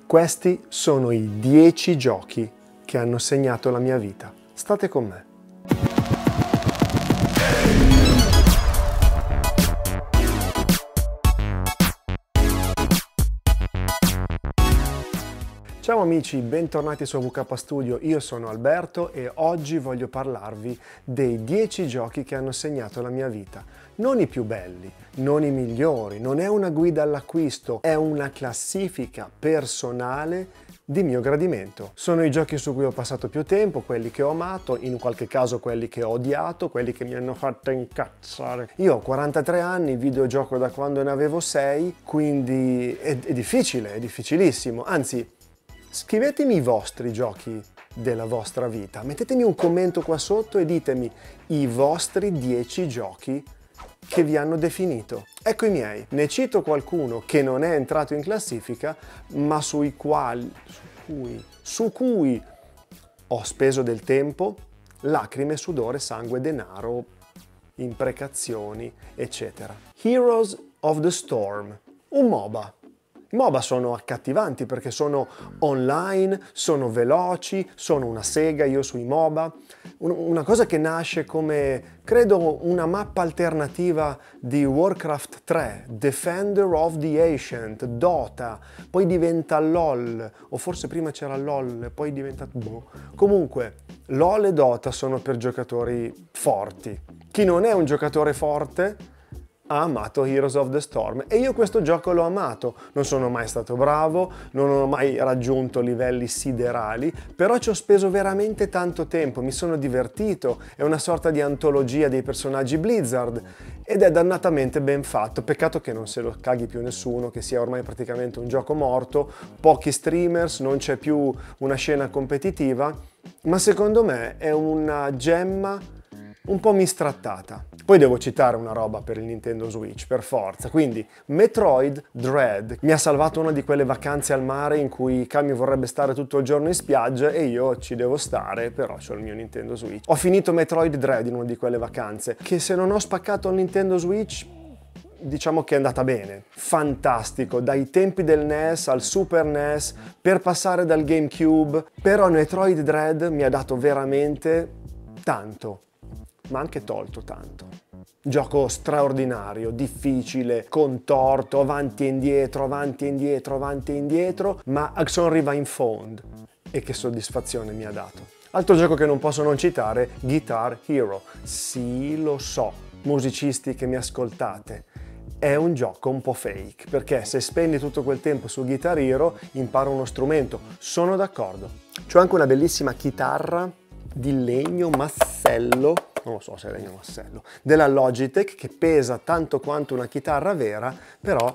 Questi sono i 10 giochi che hanno segnato la mia vita. State con me. Ciao amici, bentornati su AWK Studio, io sono Alberto e oggi voglio parlarvi dei 10 giochi che hanno segnato la mia vita. Non i più belli, non i migliori, non è una guida all'acquisto, è una classifica personale di mio gradimento. Sono i giochi su cui ho passato più tempo, quelli che ho amato, in qualche caso quelli che ho odiato, quelli che mi hanno fatto incazzare. Io ho 43 anni, videogioco da quando ne avevo 6, quindi è difficile, è difficilissimo, anzi... Scrivetemi i vostri giochi della vostra vita, mettetemi un commento qua sotto e ditemi i vostri 10 giochi che vi hanno definito. Ecco i miei, ne cito qualcuno che non è entrato in classifica, ma su cui ho speso del tempo, lacrime, sudore, sangue, denaro, imprecazioni, eccetera. Heroes of the Storm, un MOBA. I MOBA sono accattivanti perché sono online, sono veloci, sono una sega io sui MOBA. Una cosa che nasce come, credo, una mappa alternativa di Warcraft 3, Defender of the Ancient, Dota, poi diventa LOL, o forse prima c'era LOL, poi diventa... Comunque, LOL e Dota sono per giocatori forti. Chi non è un giocatore forte ha amato Heroes of the Storm e io questo gioco l'ho amato. Non sono mai stato bravo, non ho mai raggiunto livelli siderali, però ci ho speso veramente tanto tempo, mi sono divertito, è una sorta di antologia dei personaggi Blizzard ed è dannatamente ben fatto. Peccato che non se lo caghi più nessuno, che sia ormai praticamente un gioco morto, pochi streamers, non c'è più una scena competitiva, ma secondo me è una gemma un po' mistrattata. Poi devo citare una roba per il Nintendo Switch, per forza. Quindi Metroid Dread mi ha salvato una di quelle vacanze al mare in cui Kami vorrebbe stare tutto il giorno in spiaggia e io ci devo stare, però c'ho il mio Nintendo Switch. Ho finito Metroid Dread in una di quelle vacanze, che se non ho spaccato il Nintendo Switch diciamo che è andata bene. Fantastico, dai tempi del NES al Super NES, per passare dal GameCube, però Metroid Dread mi ha dato veramente tanto, ma anche tolto tanto. Gioco straordinario, difficile, contorto, avanti e indietro, avanti e indietro, avanti e indietro, ma Axon Riva in Found. E che soddisfazione mi ha dato. Altro gioco che non posso non citare, Guitar Hero. Sì, lo so, musicisti che mi ascoltate. È un gioco un po' fake, perché se spendi tutto quel tempo su Guitar Hero impara uno strumento. Sono d'accordo. C'ho anche una bellissima chitarra di legno massello, non lo so se è legno massello, della Logitech, che pesa tanto quanto una chitarra vera, però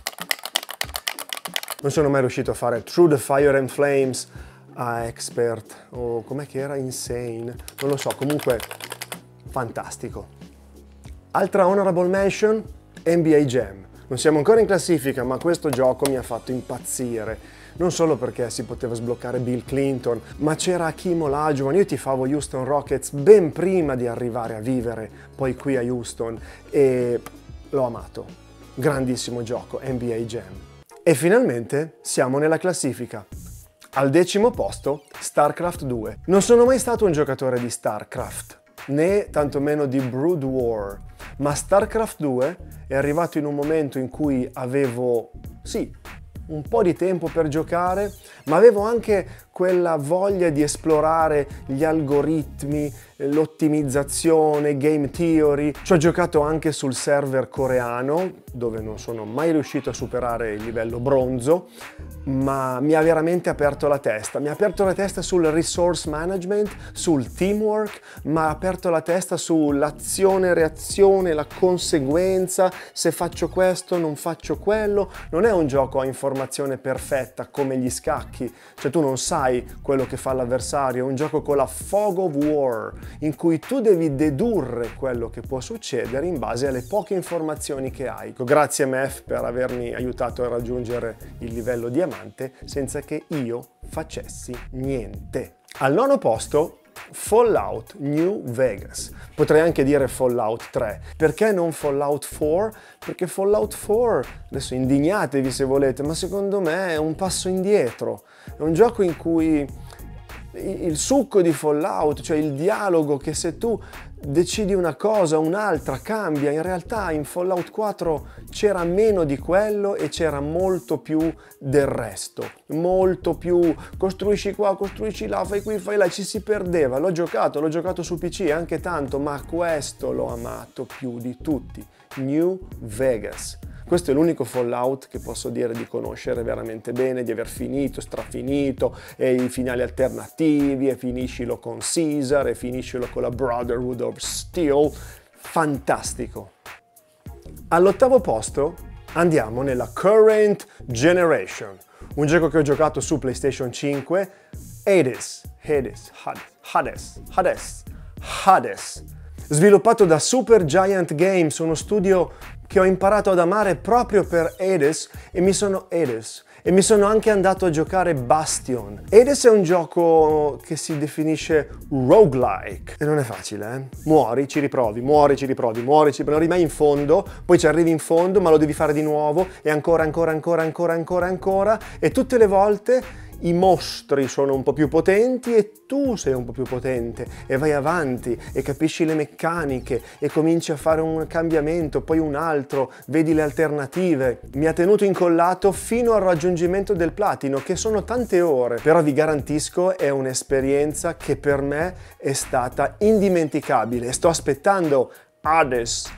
non sono mai riuscito a fare Through the Fire and Flames a Expert, o com'è che era? Insane, non lo so, comunque fantastico. Altra honorable mention, NBA Jam. Non siamo ancora in classifica, ma questo gioco mi ha fatto impazzire. Non solo perché si poteva sbloccare Bill Clinton, ma c'era Hakeem Olajuwon. Io tifavo Houston Rockets ben prima di arrivare a vivere poi qui a Houston e l'ho amato. Grandissimo gioco, NBA Jam. E finalmente siamo nella classifica. Al 10° posto, StarCraft 2. Non sono mai stato un giocatore di StarCraft, né tantomeno di Brood War, ma StarCraft 2 è arrivato in un momento in cui avevo, sì, un po' di tempo per giocare, ma avevo anche quella voglia di esplorare gli algoritmi, l'ottimizzazione, game theory. Ci ho giocato anche sul server coreano, dove non sono mai riuscito a superare il livello bronzo, ma mi ha veramente aperto la testa. Mi ha aperto la testa sul resource management, sul teamwork, ma ha aperto la testa sull'azione, reazione, la conseguenza, se faccio questo, non faccio quello. Non è un gioco a informazione perfetta come gli scacchi, cioè tu non sai quello che fa l'avversario, è un gioco con la fog of war, in cui tu devi dedurre quello che può succedere in base alle poche informazioni che hai. Grazie Mef per avermi aiutato a raggiungere il livello diamante senza che io facessi niente. Al 9° posto Fallout New Vegas. Potrei anche dire Fallout 3. Perché non Fallout 4? Perché Fallout 4, adesso indignatevi se volete, ma secondo me è un passo indietro. È un gioco in cui il succo di Fallout, cioè il dialogo che se tu decidi una cosa o un'altra cambia, in realtà in Fallout 4 c'era meno di quello e c'era molto più del resto, molto più costruisci qua, costruisci là, fai qui, fai là, ci si perdeva. L'ho giocato su PC anche tanto, ma questo l'ho amato più di tutti, New Vegas. Questo è l'unico Fallout che posso dire di conoscere veramente bene, di aver finito, strafinito, e i finali alternativi, e finiscilo con Caesar, e finiscilo con la Brotherhood of Steel. Fantastico! All'ottavo posto andiamo nella Current Generation, un gioco che ho giocato su PlayStation 5, Hades, sviluppato da Supergiant Games, uno studio che ho imparato ad amare proprio per Hades e mi sono anche andato a giocare Bastion. Hades è un gioco che si definisce roguelike e non è facile, eh? Muori, ci riprovi, non rimani in fondo, poi ci arrivi in fondo ma lo devi fare di nuovo e ancora e tutte le volte i mostri sono un po' più potenti e tu sei un po' più potente e vai avanti e capisci le meccaniche e cominci a fare un cambiamento, poi un altro, vedi le alternative. Mi ha tenuto incollato fino al raggiungimento del platino, che sono tante ore, però vi garantisco è un'esperienza che per me è stata indimenticabile. Sto aspettando Hades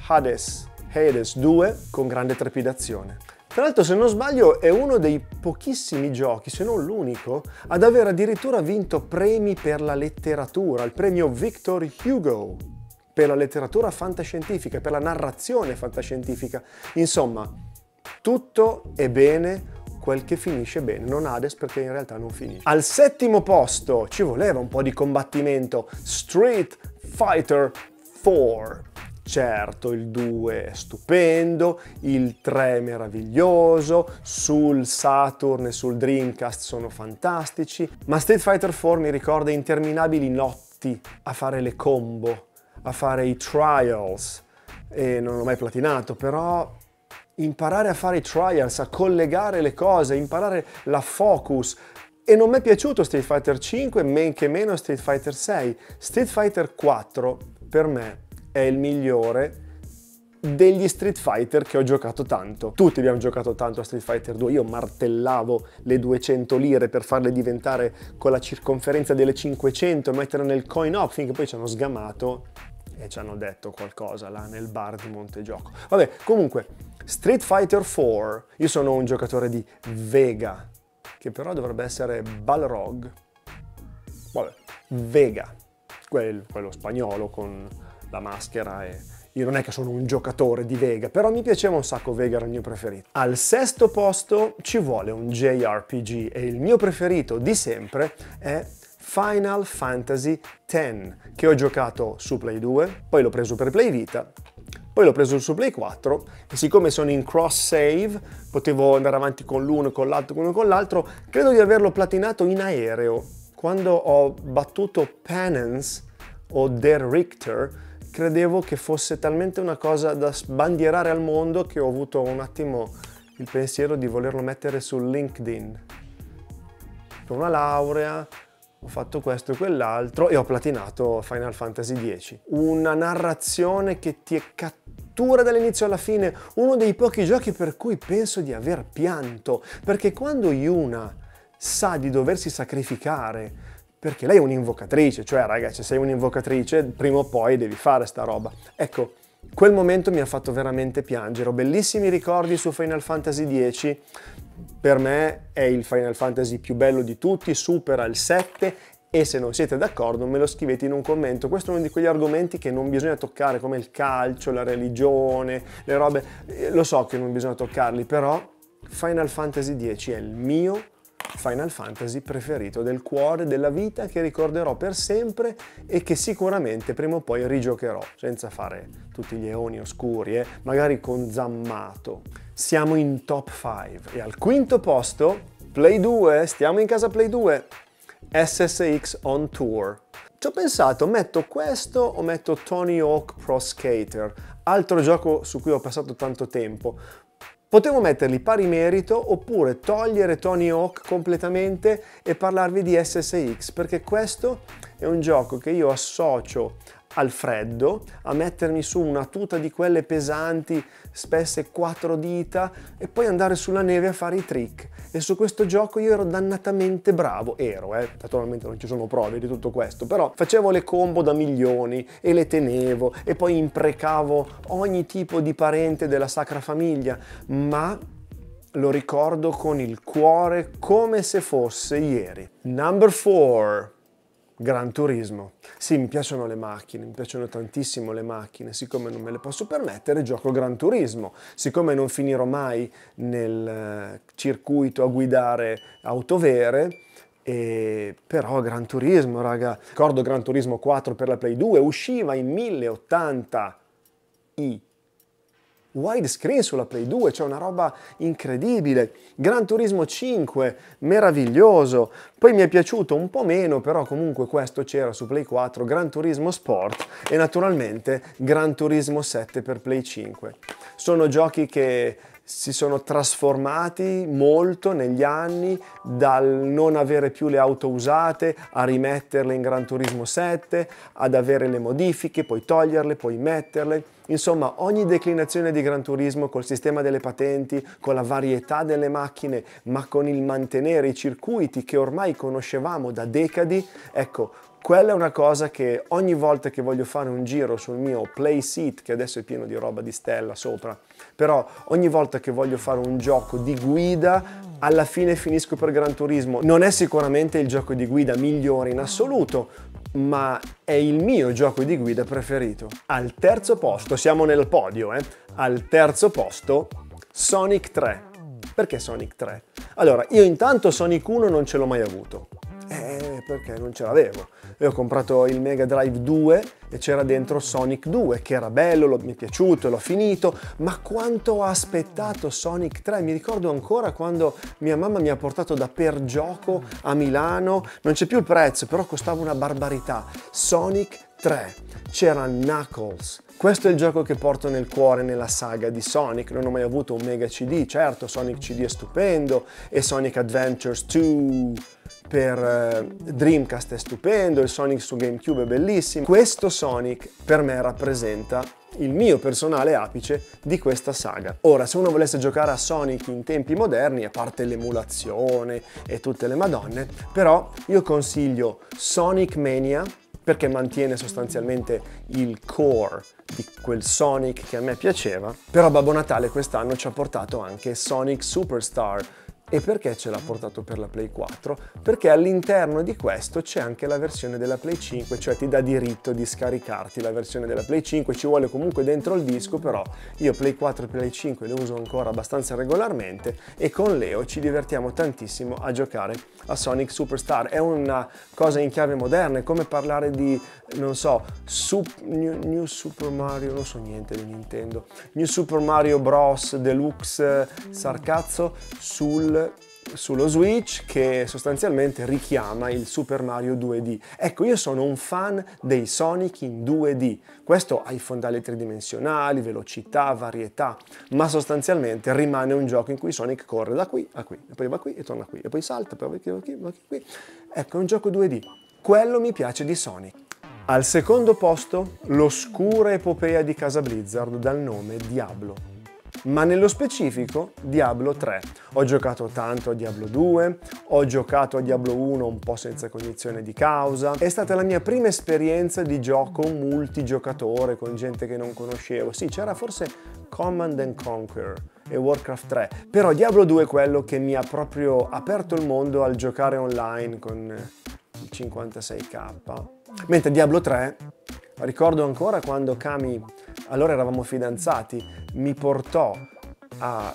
2 con grande trepidazione. Tra l'altro, se non sbaglio, è uno dei pochissimi giochi, se non l'unico, ad aver addirittura vinto premi per la letteratura, il premio Victor Hugo per la letteratura fantascientifica, per la narrazione fantascientifica. Insomma, tutto è bene quel che finisce bene, non Hades perché in realtà non finisce. Al settimo posto ci voleva un po' di combattimento, Street Fighter 4. Certo, il 2 è stupendo, il 3 è meraviglioso, sul Saturn e sul Dreamcast sono fantastici, ma Street Fighter 4 mi ricorda interminabili notti a fare le combo, a fare i trials, e non l'ho mai platinato, però imparare a fare i trials, a collegare le cose, imparare la focus. E non mi è piaciuto Street Fighter 5, men che meno Street Fighter 6. Street Fighter 4 per me è il migliore degli Street Fighter che ho giocato tanto. Tutti abbiamo giocato tanto a Street Fighter 2, io martellavo le 200 lire per farle diventare con la circonferenza delle 500, mettere nel coin op, finché poi ci hanno sgamato e ci hanno detto qualcosa là nel bar di Montegioco. Vabbè, comunque, Street Fighter 4, io sono un giocatore di Vega, che però dovrebbe essere Balrog. Vabbè, Vega, quello spagnolo con la maschera, e io non è che sono un giocatore di Vega, però mi piaceva un sacco Vega, era il mio preferito. Al sesto posto ci vuole un JRPG e il mio preferito di sempre è Final Fantasy X, che ho giocato su Play 2, poi l'ho preso per Play Vita, poi l'ho preso su Play 4 e siccome sono in cross save potevo andare avanti con l'uno e con l'altro, con uno e con l'altro. Credo di averlo platinato in aereo. Quando ho battuto Penance o Der Richter credevo che fosse talmente una cosa da sbandierare al mondo che ho avuto un attimo il pensiero di volerlo mettere su LinkedIn. Per una laurea ho fatto questo e quell'altro e ho platinato Final Fantasy X. Una narrazione che ti cattura dall'inizio alla fine, uno dei pochi giochi per cui penso di aver pianto, perché quando Yuna sa di doversi sacrificare, perché lei è un'invocatrice, cioè ragazzi, se sei un'invocatrice prima o poi devi fare sta roba. Ecco, quel momento mi ha fatto veramente piangere. Ho bellissimi ricordi su Final Fantasy X, per me è il Final Fantasy più bello di tutti, supera il 7 e se non siete d'accordo me lo scrivete in un commento. Questo è uno di quegli argomenti che non bisogna toccare, come il calcio, la religione, le robe. Lo so che non bisogna toccarli, però Final Fantasy X è il mio Final Fantasy preferito, del cuore, della vita, che ricorderò per sempre e che sicuramente prima o poi rigiocherò, senza fare tutti gli eoni oscuri, magari con Zammato. Siamo in top 5 e al quinto posto Play 2, stiamo in casa Play 2, SSX on Tour. Ci ho pensato, metto questo o metto Tony Hawk Pro Skater, altro gioco su cui ho passato tanto tempo. Potevo metterli pari merito oppure togliere Tony Hawk completamente e parlarvi di SSX, perché questo è un gioco che io associo al freddo, a mettermi su una tuta di quelle pesanti, spesse 4 dita e poi andare sulla neve a fare i trick. E su questo gioco io ero dannatamente bravo, naturalmente non ci sono prove di tutto questo, però facevo le combo da milioni e le tenevo e poi imprecavo ogni tipo di parente della Sacra Famiglia, ma lo ricordo con il cuore come se fosse ieri. Number 4. Gran Turismo. Sì, mi piacciono le macchine, mi piacciono tantissimo le macchine, siccome non me le posso permettere gioco Gran Turismo, siccome non finirò mai nel circuito a guidare auto vere, però Gran Turismo, raga. Ricordo Gran Turismo 4 per la Play 2, usciva in 1080i. Widescreen sulla Play 2, cioè una roba incredibile. Gran Turismo 5, meraviglioso. Poi mi è piaciuto un po' meno, però comunque questo c'era su Play 4, Gran Turismo Sport e naturalmente Gran Turismo 7 per Play 5. Sono giochi che si sono trasformati molto negli anni, dal non avere più le auto usate a rimetterle in Gran Turismo 7, ad avere le modifiche, poi toglierle, poi metterle. Insomma, ogni declinazione di Gran Turismo col sistema delle patenti, con la varietà delle macchine, ma con il mantenere i circuiti che ormai conoscevamo da decadi, ecco, quella è una cosa che ogni volta che voglio fare un giro sul mio play seat, che adesso è pieno di roba di stella sopra, però ogni volta che voglio fare un gioco di guida, alla fine finisco per Gran Turismo. Non è sicuramente il gioco di guida migliore in assoluto, ma è il mio gioco di guida preferito. Al terzo posto, siamo nel podio, al terzo posto, Sonic 3. Perché Sonic 3? Allora, io intanto Sonic 1 non ce l'ho mai avuto. Perché non ce l'avevo. Io ho comprato il Mega Drive 2 e c'era dentro Sonic 2, che era bello, mi è piaciuto, l'ho finito, ma quanto ho aspettato Sonic 3. Mi ricordo ancora quando mia mamma mi ha portato da Per Gioco a Milano, non c'è più il prezzo, però costava una barbarità. Sonic 3, c'era Knuckles. Questo è il gioco che porto nel cuore nella saga di Sonic. Non ho mai avuto un Mega CD, certo Sonic CD è stupendo, e Sonic Adventures 2 per Dreamcast è stupendo, il Sonic su GameCube è bellissimo. Questo Sonic per me rappresenta il mio personale apice di questa saga. Ora, se uno volesse giocare a Sonic in tempi moderni, a parte l'emulazione e tutte le madonne, però io consiglio Sonic Mania, perché mantiene sostanzialmente il core di quel Sonic che a me piaceva, però Babbo Natale quest'anno ci ha portato anche Sonic Superstar. E perché ce l'ha portato per la Play 4? Perché all'interno di questo c'è anche la versione della Play 5, cioè ti dà diritto di scaricarti la versione della Play 5, ci vuole comunque dentro il disco, però io Play 4 e Play 5 le uso ancora abbastanza regolarmente e con Leo ci divertiamo tantissimo a giocare a Sonic Superstar. È una cosa in chiave moderna, è come parlare di, non so, New Super Mario, non so niente di Nintendo, New Super Mario Bros. Deluxe Sarcazzo sullo Switch, che sostanzialmente richiama il Super Mario 2D. Ecco, io sono un fan dei Sonic in 2D. Questo ha i fondali tridimensionali, velocità, varietà, ma sostanzialmente rimane un gioco in cui Sonic corre da qui a qui, e poi va qui e torna qui, e poi salta, poi va qui. Ecco, è un gioco 2D. Quello mi piace di Sonic. Al secondo posto, l'oscura epopea di Casa Blizzard dal nome Diablo. Ma nello specifico Diablo 3. Ho giocato tanto a Diablo 2, ho giocato a Diablo 1 un po' senza cognizione di causa. È stata la mia prima esperienza di gioco multigiocatore con gente che non conoscevo. Sì, c'era forse Command and Conquer e Warcraft 3, però Diablo 2 è quello che mi ha proprio aperto il mondo al giocare online con il 56k. Mentre Diablo 3, ricordo ancora quando Kami, allora eravamo fidanzati, mi portò a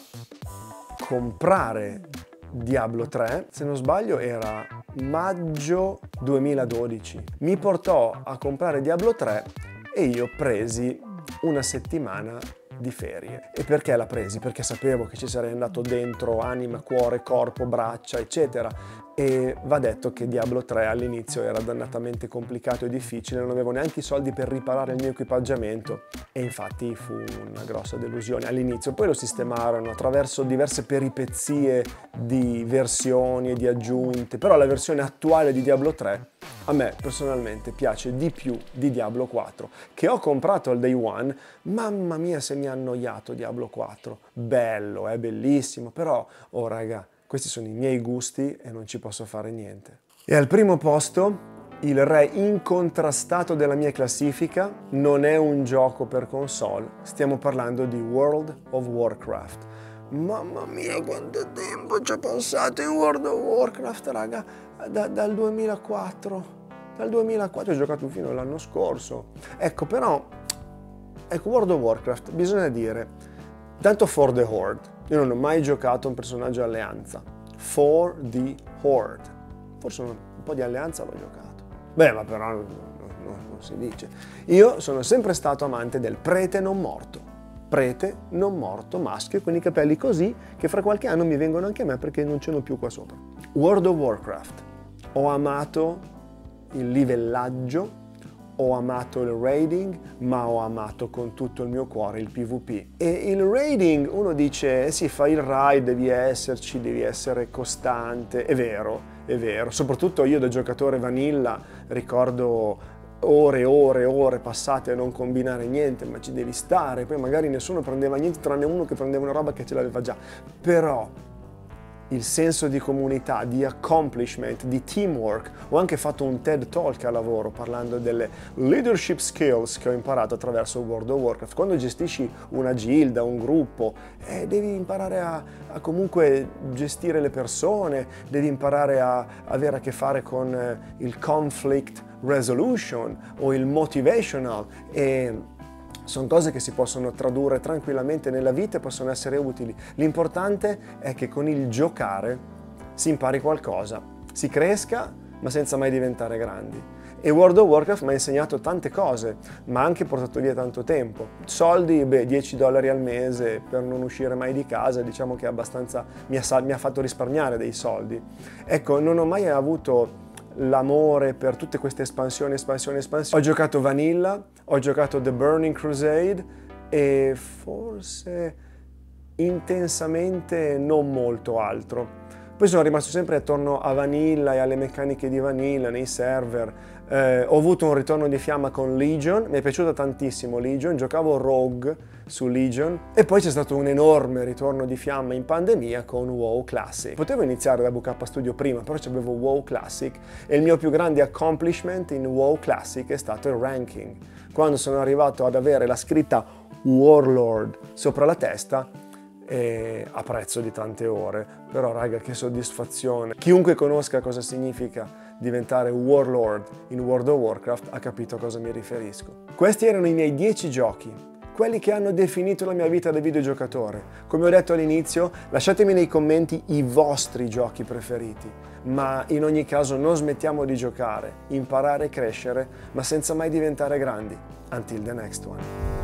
comprare Diablo 3, se non sbaglio era maggio 2012. Mi portò a comprare Diablo 3 e io presi una settimana di ferie. E perché la presi? Perché sapevo che ci sarei andato dentro anima, cuore, corpo, braccia, eccetera. E va detto che Diablo 3 all'inizio era dannatamente complicato e difficile, non avevo neanche i soldi per riparare il mio equipaggiamento e infatti fu una grossa delusione all'inizio. Poi lo sistemarono attraverso diverse peripezie di versioni e di aggiunte, però la versione attuale di Diablo 3 a me personalmente piace di più di Diablo 4, che ho comprato al day one. Mamma mia se mi ha annoiato Diablo 4, bello, è bellissimo, però, oh raga, questi sono i miei gusti e non ci posso fare niente. E al primo posto, il re incontrastato della mia classifica, non è un gioco per console, stiamo parlando di World of Warcraft. Mamma mia quanto tempo ci ho passato in World of Warcraft, raga, dal 2004. Dal 2004 ho giocato fino all'anno scorso. Ecco, però, World of Warcraft, bisogna dire, tanto for the Horde. Io non ho mai giocato un personaggio alleanza. For the Horde. Forse un po' di alleanza l'ho giocato. Beh, ma però non si dice. Io sono sempre stato amante del prete non morto. Prete non morto, maschio, con i capelli così, che fra qualche anno mi vengono anche a me perché non ce n'ho più qua sopra. World of Warcraft. Ho amato il livellaggio, ho amato il raiding, ma ho amato con tutto il mio cuore il PvP. E il raiding, uno dice, sì, fai il raid, devi esserci, devi essere costante. È vero, soprattutto io da giocatore vanilla ricordo ore e ore e ore passate a non combinare niente, ma ci devi stare, poi magari nessuno prendeva niente tranne uno che prendeva una roba che ce l'aveva già. Però il senso di comunità, di accomplishment, di teamwork. Ho anche fatto un TED Talk a lavoro parlando delle leadership skills che ho imparato attraverso World of Warcraft. Quando gestisci una gilda, un gruppo, devi imparare a comunque gestire le persone, devi imparare a avere a che fare con il conflict resolution o il motivational, e sono cose che si possono tradurre tranquillamente nella vita e possono essere utili. L'importante è che con il giocare si impari qualcosa, si cresca, ma senza mai diventare grandi. E World of Warcraft mi ha insegnato tante cose, ma ha anche portato via tanto tempo. Soldi, beh, $10 al mese per non uscire mai di casa, diciamo che abbastanza mi ha fatto risparmiare dei soldi. Ecco, non ho mai avuto l'amore per tutte queste espansioni. Ho giocato Vanilla, ho giocato The Burning Crusade e forse intensamente non molto altro. Poi sono rimasto sempre attorno a Vanilla e alle meccaniche di Vanilla nei server. Ho avuto un ritorno di fiamma con Legion, mi è piaciuta tantissimo Legion, giocavo Rogue su Legion e poi c'è stato un enorme ritorno di fiamma in pandemia con WoW Classic. Potevo iniziare da VK Studio prima, però c'avevo WoW Classic e il mio più grande accomplishment in WoW Classic è stato il ranking. Quando sono arrivato ad avere la scritta Warlord sopra la testa, a prezzo di tante ore, però raga che soddisfazione. Chiunque conosca cosa significa diventare Warlord in World of Warcraft ha capito a cosa mi riferisco. Questi erano i miei 10 giochi, quelli che hanno definito la mia vita da videogiocatore. Come ho detto all'inizio, lasciatemi nei commenti i vostri giochi preferiti, ma in ogni caso non smettiamo di giocare, imparare e crescere, ma senza mai diventare grandi. Until the next one.